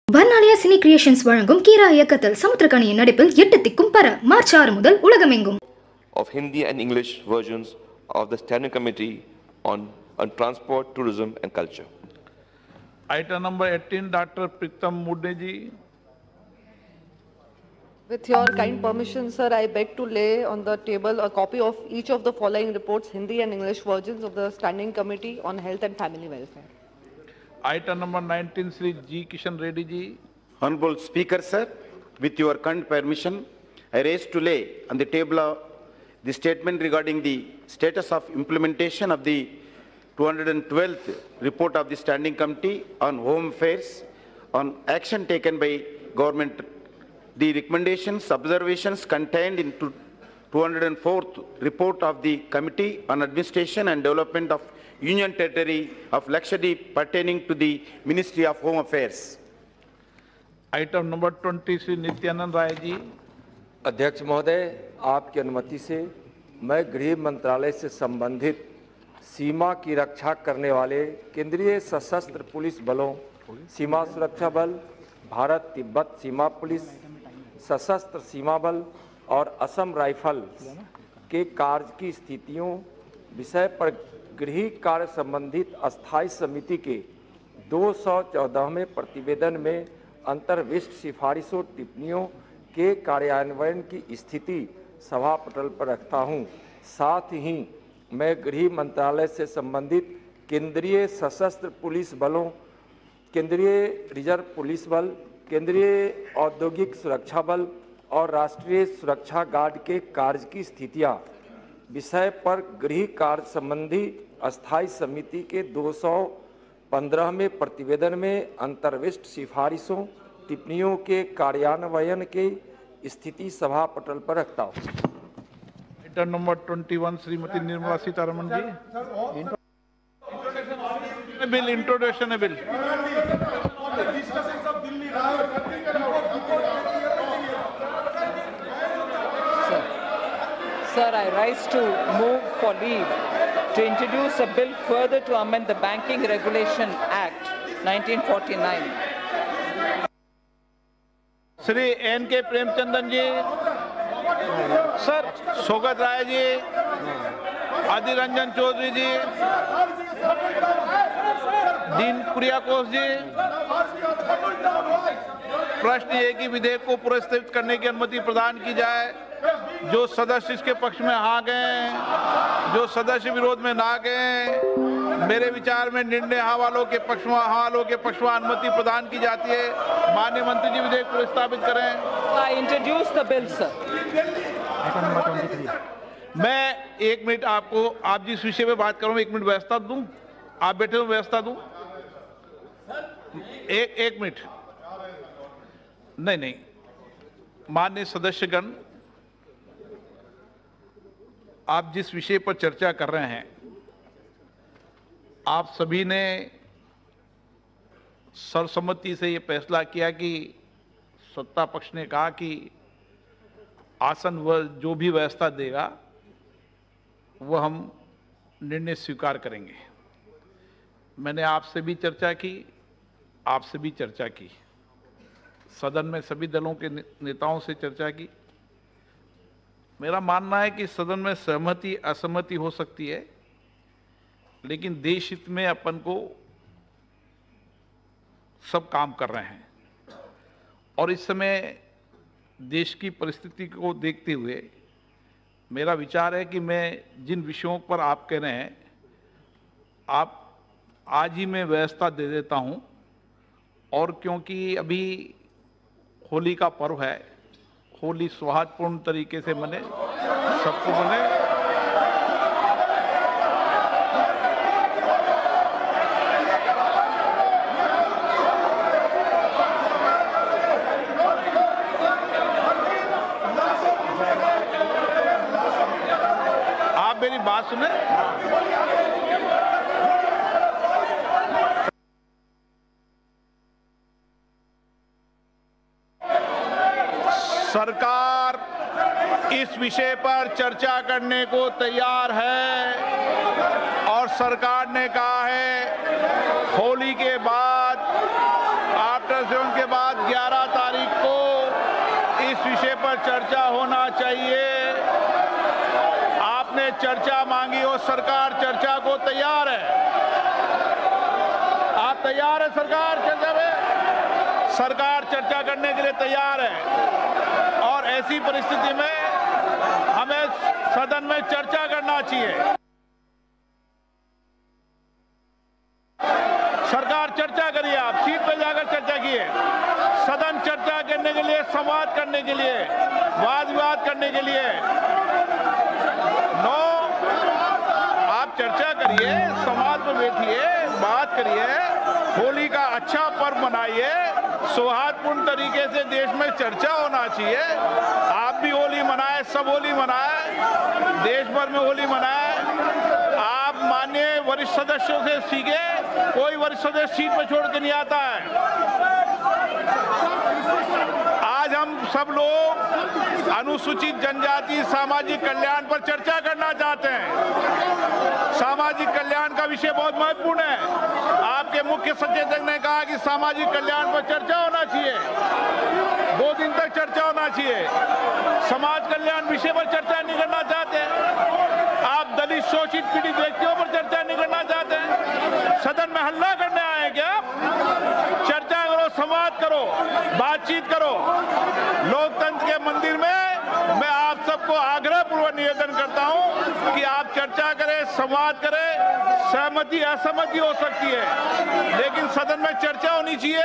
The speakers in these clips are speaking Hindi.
வர்ணாலயா சினி கிரியேஷன்ஸ் வழங்கும் கீரா இயக்கத்தில் சமுத்திரக்கனியின் நடிப்பில் 8 திக்கும் பர மார்ச் 6 முதல் உலகமெங்கும் of Hindi and English versions of the Standing Committee on Transport, Tourism and Culture. Item number 18, Dr. Pritam Mudne ji. With your kind permission, sir, I beg to lay on the table a copy of each of the following reports, Hindi and English versions of the Standing Committee on Health and Family Welfare. Item number 19, Sri G. Kishan Reddy ji. Honorable Speaker, sir, with your kind permission, I raise to lay on the table the statement regarding the status of implementation of the 212th report of the Standing Committee on Home Affairs on action taken by government. The recommendations, observations contained in 204th report of the Committee on Administration and Development of Union Territory of Lakshadweep pertaining to the Ministry of Home Affairs. Item number 20, Sri Nityanand Rai ji. अध्यक्ष महोदय, आपकी अनुमति से मैं गृह मंत्रालय से संबंधित सीमा की रक्षा करने वाले केंद्रीय सशस्त्र पुलिस बलों, सीमा सुरक्षा बल, भारत तिब्बत सीमा पुलिस, सशस्त्र सीमा बल और असम राइफल्स के कार्य की स्थितियों विषय पर गृह कार्य संबंधित अस्थायी समिति के 214वें प्रतिवेदन में अंतर्विष्ट सिफारिशों टिप्पणियों के कार्यान्वयन की स्थिति सभा पटल पर रखता हूं। साथ ही मैं गृह मंत्रालय से संबंधित केंद्रीय सशस्त्र पुलिस बलों, केंद्रीय रिजर्व पुलिस बल, केंद्रीय औद्योगिक सुरक्षा बल और राष्ट्रीय सुरक्षा गार्ड के कार्य की स्थितियां विषय पर गृह कार्य संबंधी अस्थायी समिति के 215वें प्रतिवेदन में अंतर्विष्ट सिफारिशों टिप्पणियों के कार्यान्वयन की स्थिति सभा पटल पर रखता हूँ। Item number 21, Shrimati Nirmala Sitharaman ji. Introduction bill. Sir, I rise to move for leave to introduce a bill further to amend the Banking Regulation Act 1949. Shri N K Premachandran ji, sir Sougat Rai ji, आदिर रंजन चौधरी जी, दीन कुरियाकोस जी. प्रश्न ये कि विधेयक को पुरस्कृत करने की अनुमति प्रदान की जाए. जो सदस्य इसके पक्ष में हाँ गए, जो सदस्य विरोध में ना गए, मेरे विचार में निर्णय हाँ वालों के पक्ष में अनुमति प्रदान की जाती है. माननीय मंत्री जी विधेयक प्रस्तावित करें. I introduce the bill, sir. मैं 1 मिनट आपको, आप जिस विषय में बात करूं 1 मिनट व्यवस्था दूं. आप बैठे हो, व्यवस्था दूं. एक मिनट. नहीं, माननीय सदस्यगण, आप जिस विषय पर चर्चा कर रहे हैं, आप सभी ने सर्वसम्मति से ये फैसला किया कि सत्ता पक्ष ने कहा कि आसन व जो भी व्यवस्था देगा वह हम निर्णय स्वीकार करेंगे. मैंने आपसे भी चर्चा की, आपसे भी चर्चा की, सदन में सभी दलों के नेताओं से चर्चा की. मेरा मानना है कि सदन में सहमति असहमति हो सकती है, लेकिन देश हित में अपन को सब काम कर रहे हैं. और इस समय देश की परिस्थिति को देखते हुए मेरा विचार है कि मैं जिन विषयों पर आप कह रहे हैं, आप आज ही मैं व्यवस्था दे देता हूं. और क्योंकि अभी होली का पर्व है, होली सौहार्दपूर्ण तरीके से मने, सबको मने. आप मेरी बात सुने. सरकार इस विषय पर चर्चा करने को तैयार है और सरकार ने कहा है होली के बाद आफ्टर सदस्यों के बाद 11 तारीख को इस विषय पर चर्चा होना चाहिए। आपने चर्चा मांगी और सरकार चर्चा को तैयार है। आप तैयार है सरकार चर्चा में? सरकार चर्चा करने के लिए तैयार है और ऐसी परिस्थिति में हमें सदन में चर्चा करना चाहिए। सरकार चर्चा करिए, आप सीट पे जाकर चर्चा कीजिए। सदन चर्चा करने के लिए, संवाद करने के लिए, वाद विवाद करने के लिए नो, आप चर्चा करिए, संवाद में बैठिए, बात करिए, होली का अच्छा पर्व मनाइए, सौहार्दपूर्ण तरीके से देश में चर्चा होना चाहिए। आप भी होली मनाए, सब होली मनाए, देश भर में होली मनाए। आप माननीय वरिष्ठ सदस्यों से सीखे, कोई वरिष्ठ सदस्य सीट पर छोड़ के नहीं आता है। आज हम सब लोग अनुसूचित जनजाति सामाजिक कल्याण पर चर्चा करना चाहते हैं। सामाजिक कल्याण का विषय बहुत महत्वपूर्ण है। आपके मुख्य सचेतक ने कहा कि सामाजिक कल्याण पर चर्चा होना चाहिए, 2 दिन तक चर्चा होना चाहिए। समाज कल्याण विषय पर चर्चा नहीं करना चाहते। आप दलित शोषित पीड़ित व्यक्तियों पर चर्चा नहीं करना चाहते। सदन में हल्ला करने आए क्या? चर्चा करो, संवाद करो, बातचीत करो। लोकतंत्र के मंदिर में मैं आप सबको आग्रह पूर्वक निवेदन करता हूं कि आप चर्चा करें, संवाद करें। सहमति असहमति हो सकती है, लेकिन सदन में चर्चा होनी चाहिए।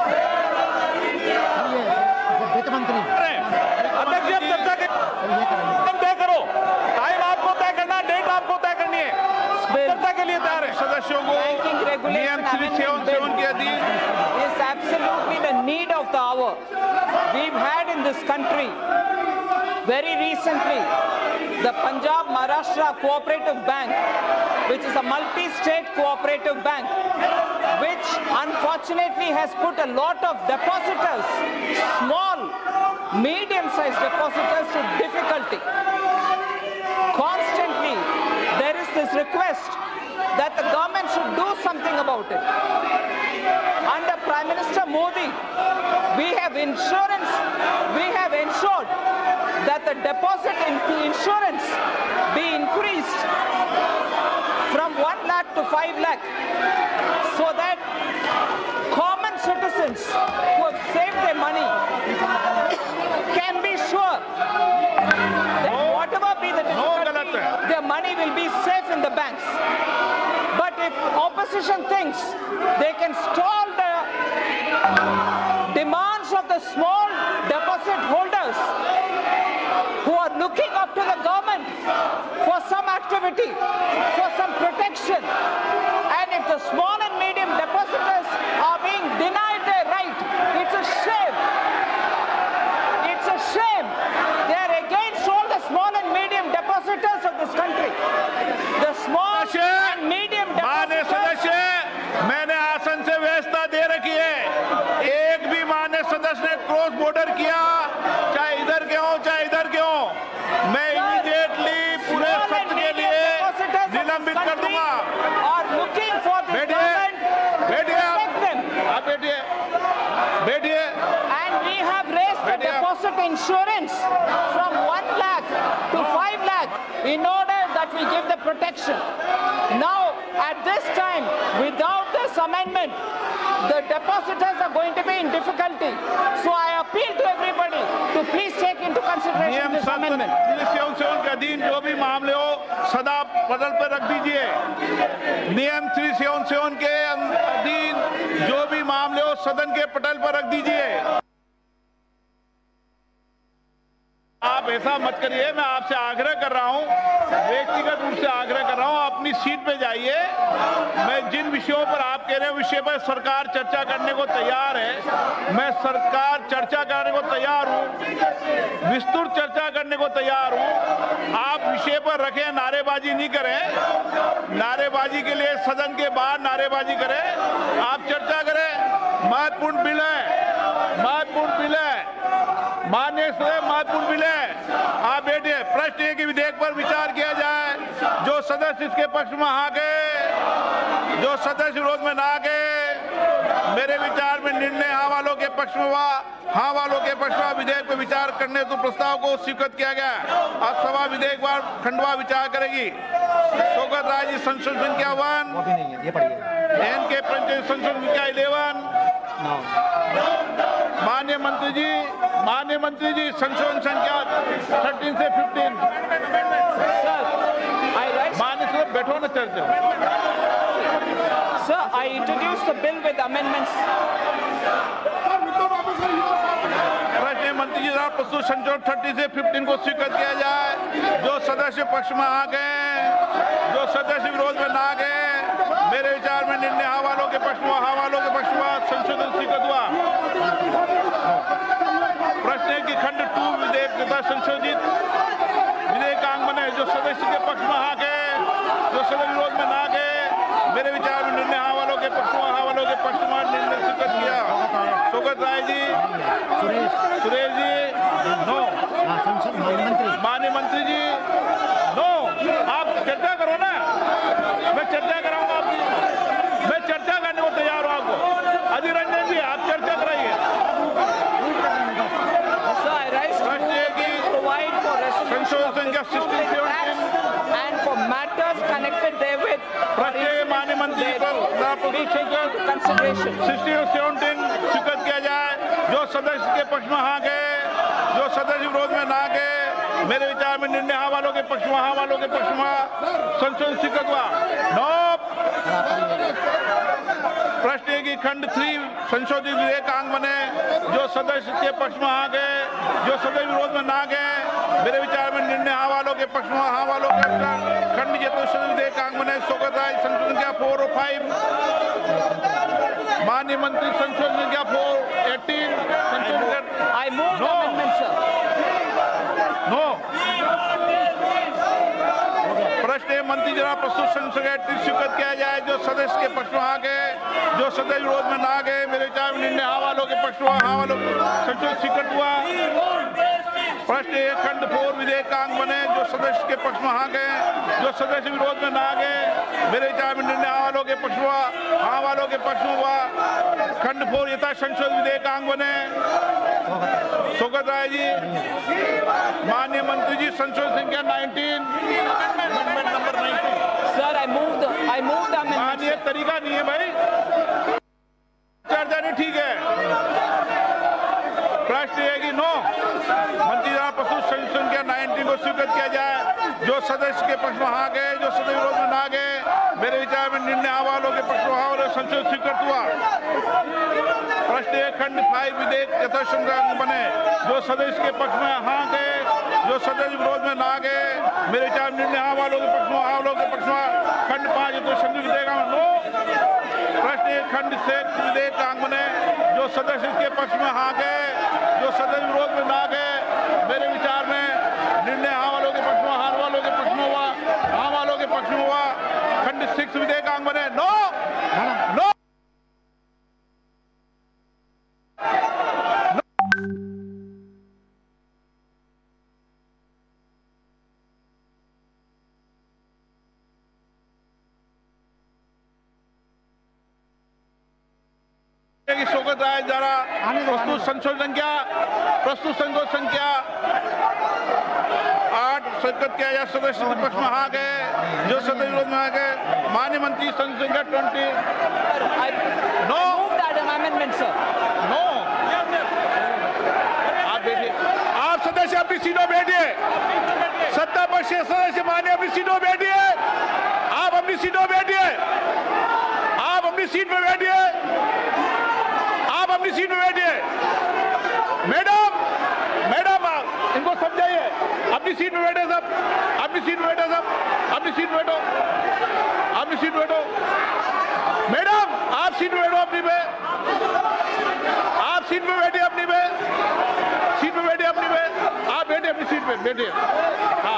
वित्त मंत्री अध्यक्ष चर्चा तय करो, टाइम आपको तय करना, डेट आपको तय करनी है। चर्चा के लिए तैयार है। सदस्यों को नियम 377 के अधीन is absolutely the need of the hour. We've had in this country very recently the Punjab Maharashtra Cooperative Bank, which is a multi-state cooperative bank, which unfortunately has put a lot of depositors, small, medium-sized depositors, to difficulty. Constantly there is this request that the government should do something about it. Under Prime Minister Modi, we have ensured that the deposit insurance be increased from 1 lakh to 5 lakh, so that common citizens who have saved their money can be sure that whatever be the difficulty, their money will be safe in the banks. But if opposition thinks they can stall the demands of the small deposit holders who are looking up to the government for some activity, for some protection, and if the small and medium depositors are being denied their right, it's a shame. It's a shame. They are against all the small and medium depositors of this country. The small and medium मान्य सदस्य, मैंने आसन से व्यवस्था दे रखी है। एक भी मान्य सदस्य ने क्रॉस बॉर्डर किया, चाहे इधर के हो चाहे इधर के हो, मैं इमीडिएटली पूरे सत्र के लिए निलंबित कर दूंगा। बैठिए, आप बैठिए, बैठिए। And we have raised the deposit insurance from 1 lakh to 5 lakh in order that we give the protection. Now, at this time, without this amendment, the depositors are going to be in difficulty. So I appeal to everybody to please take into consideration this amendment. के अधीन जो भी मामले हो सदा पटल पर रख दीजिए। नियम 377 के अधीन जो भी मामले हो सदन के पटल पर रख दीजिए। आप ऐसा मत करिए, मैं आपसे आग्रह कर रहा हूं, व्यक्तिगत रूप से आग्रह कर रहा हूं, अपनी सीट पे जाइए। मैं जिन विषयों पर आप कह रहे हैं विषय पर सरकार चर्चा करने को तैयार है, मैं सरकार चर्चा करने को तैयार हूं, विस्तृत चर्चा करने को तैयार हूं। आप विषय पर रखें, नारेबाजी नहीं करें। नारेबाजी के लिए सदन के बाहर नारेबाजी करें, आप चर्चा करें। महत्वपूर्ण बिल है, महत्वपूर्ण बिल है, माननीय सदस्य महत्वपूर्ण बिल है। आप बैठिए। प्रश्न है कि विधेयक पर विचार किया जाए। जो सदस्य इसके पक्ष में आ गए, जो सदस्य विरोध में ना गए, मेरे विचार में निर्णय हाँ वालों के पक्ष में हुआ। हाँ वालों के पक्ष में विधेयक पर विचार करने हेतु प्रस्ताव को स्वीकृत किया गया। अब सभा विधेयक पर खंडवा विचार करेगी। शौकत राय जी संशोधन संख्या 1, एन के पंचायत संशोधन संख्या 11। माननीय मंत्री जी संशोधन संख्या 13 से 15। माननीय सर बैठो ना चर्चा। Sir, I introduced the bill with amendments. मंत्री जी द्वारा प्रस्तुत संशोधन 30 से 15 को स्वीकृत किया जाए। जो सदस्य पक्ष में आ गए, जो सदस्य विरोध में ना गए, मेरे विचार में निर्णय हाँ वालों के पक्ष में, हाँ वालों के पक्ष में संशोधन स्वीकृत हुआ। प्रश्न है कि खंड 2 विधेयक तथा संशोधित विधेयकांग बने। जो सदस्य के पक्ष में आ गए, जो सदस्य विरोध में ना गए, मेरे विचार में निर्णय हाँ वालों के पक्ष में, हाँ वालों के पक्ष में निर्णय स्वीकृत किया। शौकत राय जी, सुरेश जी, नो। माननीय मंत्री जी, नो। आप चर्चा करो ना, मैं चर्चा कराऊंगा आपकी, मैं चर्चा करने को तैयार हूँ आपको। अधीर रंजन जी, आप चर्चा कराइए। संशोधन संख्या 16 and for matters connected therewith माननीय मंत्री consideration 16 और 17 स्वीकृत किया जाए। जो सदस्य के पक्ष में हाँ गए, जो सदस्य विरोध में ना गए, मेरे विचार में निर्णय हाँ वालों के पक्ष में, हाँ वालों के पक्ष में संशोधन स्वीकृत हुआ। नो। प्रश्न है कि खंड 3 संशोधित विधेयकांग बने। जो सदस्य के पक्ष में आ गए, जो सदस्य विरोध में ना गए, मेरे विचार में निर्णय हाँ वालों के पक्ष में, हाँ वालों के खंड चतुर्थ विधेयकांग बने। शौकत राय संशोधन संख्या 4 और 5। माननीय मंत्री संशोधन संख्या 418 संशोधन। I move the amendment, sir. No. प्रश्न है मंत्री जरा प्रस्तुत संशोधन स्वीकृत किया जाए। जो सदस्य के पक्ष में आ गए, जो सदस्य विरोध में ना गए, मेरे विचार में निर्णय हाँ वालों के पक्ष में, हाँ वालों संशोधन स्वीकृत हुआ। प्रश्न है खंड 4 विधेयकांग बने। जो सदस्य के पक्ष में हाँ गए, जो सदस्य विरोध में ना गए, मेरे विचार में निर्णय हाँ वालों के पक्ष में, हाँ वालों के पक्ष में हुआ। खंड 4 यथा संशोधित विधेयकांग बने। शौकत राय जी, माननीय मंत्री जी संशोधन संख्या 19, amendment number 19। Sir, I move the amendment. माननीय तरीका नहीं है भाई, चर्चा नहीं ठीक है। प्रश्न है कि नो। मंत्री द्वारा प्रस्तुत संशोधन संख्या 19 को स्वीकृत किया जाए। जो सदस्य के पक्ष में हाँ गए, जो सदस्य विरोध में ना गए, मेरे विचार में निर्णय हाँ वालों के पक्ष में, हाँ वालों संशोधन स्वीकृत हुआ। प्रश्न है खंड 5 विधेयक तथा संशोधन बने। जो सदस्य के पक्ष में हाँ गए, जो सदस्य विरोध में ना गए, मेरे विचार में निर्णय हाँ वालों के पक्ष में, हाँ वालों के पक्ष में खंड 5 तो संशोधित विधेयकांग नो। प्रश्न है खंड 6 विधेयकांग बने। जो सदस्य के पक्ष में हाँ गए, जो सदस्य विरोध में ना गए, मेरे विचार में निर्णय हाँ वालों के पक्ष में, हाँ वालों के पक्ष में हुआ, हाँ वालों के पक्ष में हुआ। खंड 6 विधेयकांग बने। नो। नो। शौकत राय द्वारा प्रस्तुत संशोधन संख्या 8 स्वीकृत किया जाए। सदस्य के पक्ष में आ गए, जो सदस्य विरोध में आ गए, माननीय मंत्री संशोधन संख्या 20। नो। Amendment, sir. नो। आप बैठिए, आप सदस्य अपनी सीटों बैठिए। सत्ता पक्ष के सदस्य माननीय अपनी सीटों बैठिए। आप अपनी सीटों बैठिए। आप अपनी सीट में बैठिए। आप अपनी सीट में बैठिए। मैडम, आप इनको समझाइए। अपनी सीट में बैठे सब, अपनी सीट में बैठे सब, अपनी सीट में बैठो, अपनी सीट में बैठो। मैडम, आप सीट में बैठो अपनी पे। आप सीट में बैठिए अपनी पे, सीट में बैठिए अपनी पे। आप बैठिए अपनी सीट पे, बैठिए।